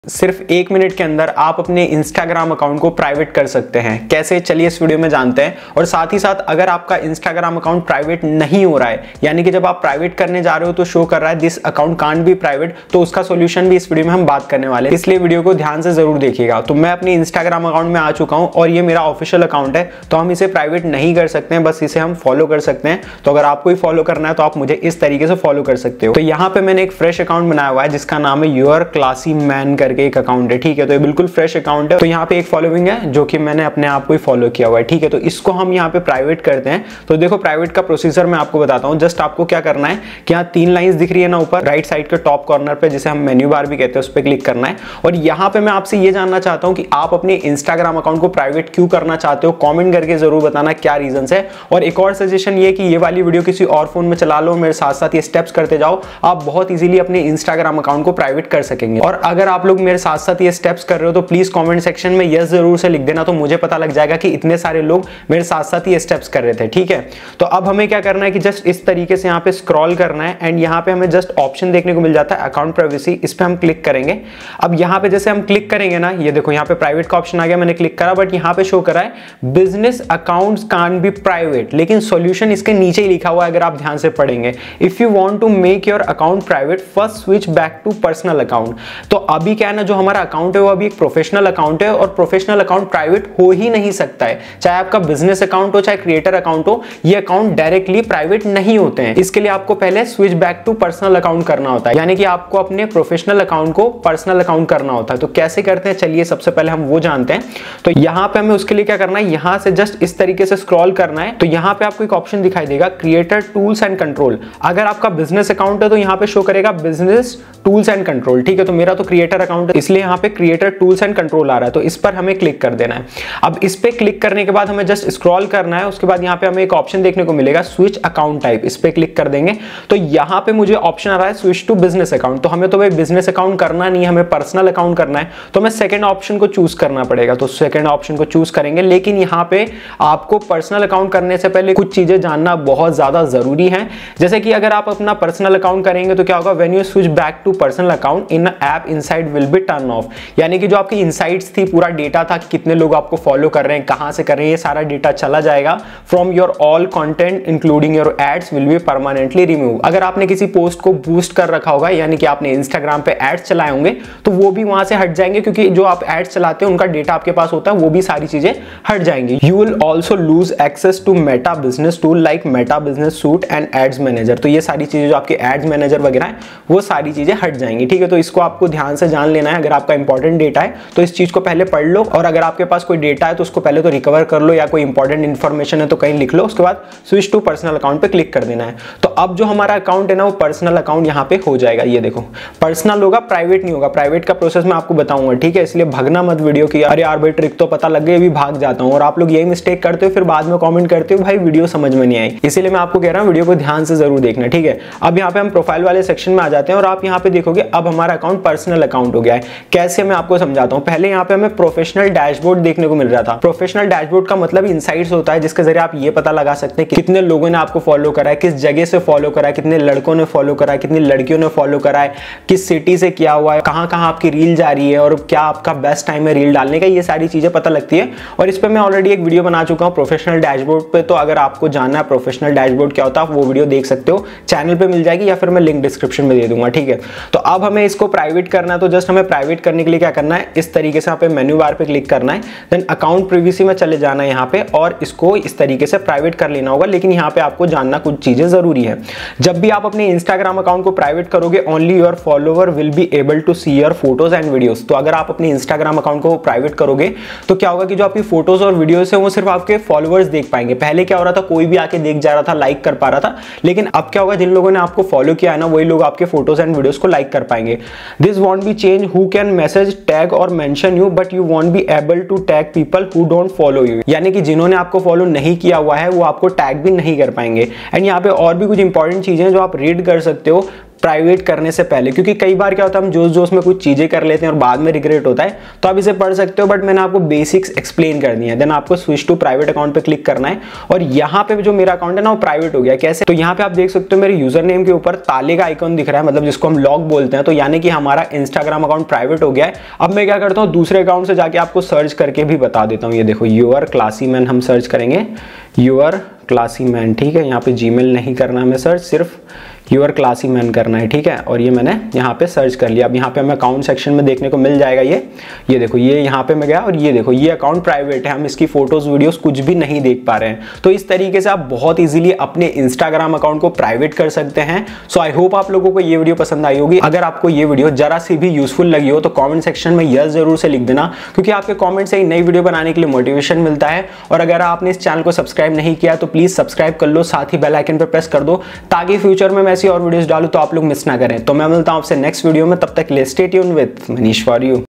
सिर्फ 1 मिनट के अंदर आप अपने इंस्टाग्राम अकाउंट को प्राइवेट कर सकते हैं। कैसे, चलिए इस वीडियो में जानते हैं। और साथ ही साथ अगर आपका इंस्टाग्राम अकाउंट प्राइवेट नहीं हो रहा है, यानी कि जब आप प्राइवेट करने जा रहे हो तो शो कर रहा है this account can't be private, तो उसका सोल्यूशन भी इस वीडियो में हम बात करने वाले हैं, इसलिए वीडियो को ध्यान से जरूर देखिएगा। तो मैं अपने इंस्टाग्राम अकाउंट में आ चुका हूं और ये मेरा ऑफिशियल अकाउंट है, तो हम इसे प्राइवेट नहीं कर सकते हैं, बस इसे हम फॉलो कर सकते हैं। तो अगर आपको ही फॉलो करना है तो आप मुझे इस तरीके से फॉलो कर सकते हो। तो यहाँ पे मैंने एक फ्रेश अकाउंट बनाया हुआ है जिसका नाम है योर क्लासी मैन करके एक अकाउंट है, ठीक है। तो ये बिल्कुल फ्रेश अकाउंट है। तो यहाँ पे एक फॉलोइंग है जो कि मैंने अपने आप को ही फॉलो किया हुआ है, ठीक है। तो इसको हम यहाँ पे प्राइवेट करते हैं। तो देखो प्राइवेट का प्रोसीजर मैं आपको बताता हूँ। जस्ट आपको क्या करना है कि यहाँ 3 लाइंस दिख रही है ना ऊपर राइट साइड के टॉप कॉर्नर पे, जिसे हम मेन्यू बार भी कहते हैं, उस पर क्लिक करना है। और यहाँ पे मैं आपसे ये जानना चाहता हूँ कि आप अपने इंस्टाग्राम अकाउंट को प्राइवेट क्यों करना चाहते हो। कॉमेंट करके जरूर बताना क्या रीजन है। और एक और सजेशन ये कि ये वाली वीडियो किसी और फोन में चला लो, मेरे साथ साथ ये स्टेप्स करते जाओ, आप बहुत इजीली अपने इंस्टाग्राम अकाउंट को प्राइवेट कर सकेंगे। और अगर आप लोग मेरे साथ साथ ये स्टेप्स कर रहे हो तो प्लीज कमेंट सेक्शन में यस जरूर से लिख देना, तो मुझे पता लग जाएगा कि इतने सारे लोग मेरे साथ साथ ये स्टेप्स कर रहे थे, ठीक है। तो अब हमें क्या करना है कि जस्ट इस तरीके से यहाँ पे स्क्रॉल करना है एंड यहाँ पे हमें जस्ट ऑप्शन देखने को मिल जाता है अकाउंट प्राइवेसी, इस पे हम क्लिक करेंगे। अब यहाँ पे जैसे हम क्लिक करेंगे ना, ये देखो यहाँ पे प्राइवेट का ऑप्शन आ गया, मैंने क्लिक करा, बट यहाँ पे शो करा है business accounts can't be private, लेकिन सॉल्यूशन इसके नीचे ही लिखा हुआ है अगर आप ध्यान से पढ़ेंगे। If you want to make your account private first switch back to personal account. तो अभी क्या है ना, जो हमारा अकाउंट है वो अभी एक प्रोफेशनल अकाउंट है और प्रोफेशनल अकाउंट प्राइवेट हो ही नहीं सकता है। चाहे आपका बिजनेस अकाउंट हो चाहे क्रिएटर अकाउंट हो, ये अकाउंट डायरेक्टली प्राइवेट नहीं होते हैं। इसके लिए आपको पहले switch back to personal account करना होता है, यानी कि आपको अपने प्रोफेशनल अकाउंट को पर्सनल अकाउंट करना होता है। तो कैसे करते हैं, चलिए सबसे पहले हम वो जानते हैं। तो यहाँ पे हमें उसके लिए क्या करना है, यहाँ से जस्ट इस तरीके से स्क्रॉल करना है। तो यहाँ पे आपको एक ऑप्शन दिखाई देगा क्रिएटर टूल्स एंड कंट्रोल। अगर आपका बिजनेस अकाउंट है तो यहाँ पे शो करेगा बिजनेस टूल्स एंड कंट्रोल, ठीक है। तो मेरा तो क्रिएटर अकाउंट है, इसलिए यहाँ पे क्रिएटर टूल्स एंड कंट्रोल आ रहा है, तो इस पर हमें क्लिक कर देना है। अब इस पे क्लिक करने के बाद हमें जस्ट स्क्रॉल करना है। उसके बाद यहाँ पे हमें एक ऑप्शन देखने को मिलेगा स्विच अकाउंट टाइप, इस पे क्लिक कर देंगे। तो यहाँ पे मुझे ऑप्शन आ रहा है स्विच टू बिजनेस अकाउंट। तो हमें तो भाई बिजनेस अकाउंट करना नहीं है, हमें पर्सनल अकाउंट करना है, तो हमें सेकंड ऑप्शन को चूज करना पड़ेगा। तो सेकंड ऑप्शन को चूज करेंगे, लेकिन यहाँ पे आपको पर्सनल अकाउंट करने से पहले कुछ चीजें जानना बहुत ज्यादा जरूरी है। जैसे कि अगर आप अपना पर्सनल अकाउंट करेंगे तो क्या होगा, when you switch back to personal account in app insights will be turn off, यानी कि जो आपकी इनसाइट्स थी, पूरा डेटा था कि कितने लोग आपको फॉलो कर रहे हैं, कहां से कर रहे हैं, ये सारा डेटा चला जाएगा। From your all content including your ads will be permanently remove. अगर आपने किसी पोस्ट को बूस्ट कर रखा होगा, यानी कि आपने इंस्टाग्राम पे एड्स चलाए होंगे, तो वो भी वहां से हट जाएंगे, क्योंकि जो आप एड्स चलाते हैं उनका डेटा आपके पास होता है, वो भी सारी चीजें हट जाएंगी। You will also lose access to Meta business tool like Meta business suite and ads manager. तो ये सारी चीजें जो आपके एड्स मैनेजर वगैरह है, वो सारी चीजें हट जाएंगी, ठीक है। तो इसको आपको ध्यान से जान लेना है। अगर आपका इंपॉर्टेंट डेटा है तो इस चीज को पहले पढ़ लो, और अगर आपके पास कोई डेटा है तो उसको पहले तो रिकवर कर लो, या कोई इंपॉर्टेंट इन्फॉर्मेशन है तो कहीं लिख लो, उसके बाद स्विच टू पर्सनल अकाउंट पे क्लिक कर देना है। तो अब जो हमारा अकाउंट है ना, वो पर्सनल अकाउंट यहाँ पे हो जाएगा। ये देखो पर्सनल होगा, प्राइवेट नहीं होगा। प्राइवेट का प्रोसेस मैं आपको बताऊंगा, ठीक है। इसलिए भागना मत वीडियो की, अरे यार भाई ट्रिक तो पता लग गई, अभी भाग जाता हूँ। और आप लोग यही मिस्टेक करते हो, फिर बाद में कॉमेंट करते हो भाई वीडियो समझ में नहीं आई। इसीलिए मैं आपको कह रहा हूँ वीडियो को ध्यान से जरूर देखना, ठीक है। अब यहाँ पे हम प्रोफाइल वाले सेक्शन में आ जाते हैं और आप यहाँ पे देखोगे अब हमारा अकाउंट पर्सनल अकाउंट हो गया है। कैसे, मैं आपको समझाता हूँ। पहले यहाँ पे हमें प्रोफेशनल डैशबोर्ड देखने को मिल रहा था। प्रोफेशनल डैशबोर्ड का मतलब इनसाइट्स होता है, जिसके जरिए आप ये पता लगा सकते हैं कि कितने लोगों ने आपको फॉलो करा है, किस जगह से फॉलो करा है, कितने लड़कों ने फॉलो करा है, कितनी लड़कियों ने फॉलो करा है, किस सिटी से किया हुआ है, कहां कहां आपकी रील जा रही है और क्या आपका बेस्ट टाइम है रील डालने का, ये सारी चीजें पता लगती है। और इस पर मैं ऑलरेडी एक वीडियो बना चुका हूं प्रोफेशनल डैशबोर्ड पे, तो अगर आपको जानना है प्रोफेशनल डैशबोर्ड क्या होता है, आप वो वीडियो देख सकते हो, चैनल पे मिल जाएगी, या फिर मैं लिंक डिस्क्रिप्शन में दे दूंगा, ठीक है। तो अब हमें इसको प्राइवेट करना है, तो जस्ट हमें प्राइवेट करने के लिए क्या करना है, इस तरीके से यहाँ पे मेन्यू बार पे क्लिक करना है, देन अकाउंट प्रिवेसी में चले जाना है यहाँ पे, और इसको इस तरीके से प्राइवेट कर लेना होगा। लेकिन यहाँ पे आपको जानना कुछ चीजें जरूरी है। जब भी आप अपने इंस्टाग्राम अकाउंट को प्राइवेट करोगे, only your follower will be able to see your photos and videos. तो अगर आप अपने इंस्टाग्राम अकाउंट को प्राइवेट करोगे तो क्या होगा कि जो आपकी फोटोज और वीडियोस है वो सिर्फ आपके फॉलोअर्स देख पाएंगे। पहले क्या हो रहा था, कोई भी आके देख जा रहा था, लाइक कर पा रहा था, लेकिन अब क्या होगा, जिन लोगों ने आपको फॉलो किया है ना, वही लोग आपके फोटोज एंड वीडियोस को लाइक कर पाएंगे। This won't be change who can message tag और mention you, but you won't be able to tag people who don't follow you, यानी कि जिन्होंने आपको फॉलो नहीं किया हुआ है वो आपको टैग भी नहीं कर पाएंगे। एंड यहाँ पे और भी कुछ इंपॉर्टेंट चीजें जो आप रीड कर सकते हो। प्राइवेट करने से पहले, क्योंकि कई बार क्या होता है हम जोश जोश में कुछ चीजें कर लेते हैं और बाद में रिग्रेट होता है। तो आप इसे पढ़ सकते हो, बट मैंने आपको बेसिक्स एक्सप्लेन कर दिए हैं। देन आपको स्विच टू प्राइवेट अकाउंट पे क्लिक करना है और यहाँ पे जो मेरा अकाउंट है ना वो प्राइवेट हो गया। कैसे? तो यहाँ पे आप देख सकते हो मेरे यूजर नेम के ऊपर ताले का आइकॉन दिख रहा है, मतलब जिसको हम लॉग बोलते हैं। तो यानी कि हमारा इंस्टाग्राम अकाउंट प्राइवेट हो गया है। अब मैं क्या करता हूँ, दूसरे अकाउंट से जाके आपको सर्च करके भी बता देता हूँ। ये देखो योर क्लासी मैन हम सर्च करेंगे, योर क्लासी मैन, ठीक है। यहाँ पे जीमेल नहीं करना हमें सर्च, सिर्फ योर क्लासी मैन करना है, ठीक है। और ये मैंने यहाँ पे सर्च कर लिया। अब यहाँ पे हमें अकाउंट सेक्शन में देखने को मिल जाएगा ये देखो, ये यहाँ पे मैं गया और ये देखो ये अकाउंट प्राइवेट है, हम इसकी फोटोज वीडियोस कुछ भी नहीं देख पा रहे हैं। तो इस तरीके से आप बहुत इजीली अपने इंस्टाग्राम अकाउंट को प्राइवेट कर सकते हैं। सो आई होप आप लोगों को ये वीडियो पसंद आई होगी। अगर आपको ये वीडियो जरा सी भी यूजफुल लगी हो तो कॉमेंट सेक्शन में यस जरूर से लिख देना, क्योंकि आपके कॉमेंट से ही नई वीडियो बनाने के लिए मोटिवेशन मिलता है। और अगर आपने इस चैनल को सब्सक्राइब नहीं किया तो प्लीज सब्सक्राइब कर लो, साथ ही बेल आइकन पर प्रेस कर दो, ताकि फ्यूचर में मैं ऐसी और वीडियोस डालूं तो आप लोग मिस ना करें। तो मैं मिलता हूं आपसे नेक्स्ट वीडियो में, तब तक stay tuned with Manish for you.